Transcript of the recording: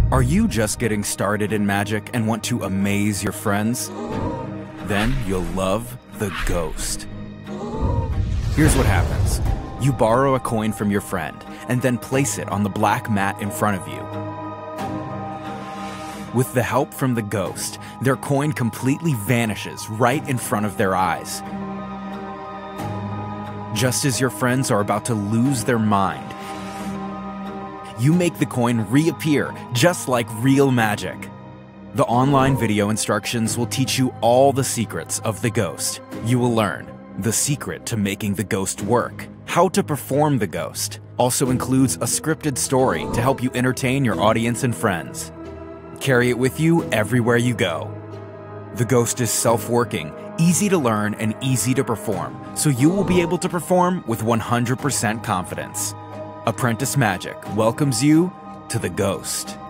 Are you just getting started in magic and want to amaze your friends? Then you'll love the ghost. Here's what happens. You borrow a coin from your friend and then place it on the black mat in front of you. With the help from the ghost, their coin completely vanishes right in front of their eyes. Just as your friends are about to lose their mind, you make the coin reappear just like real magic. The online video instructions will teach you all the secrets of the ghost. You will learn the secret to making the ghost work, how to perform the ghost, also includes a scripted story to help you entertain your audience and friends. Carry it with you everywhere you go. The ghost is self-working, easy to learn, and easy to perform, so you will be able to perform with 100% confidence. Apprentice Magic welcomes you to the ghost.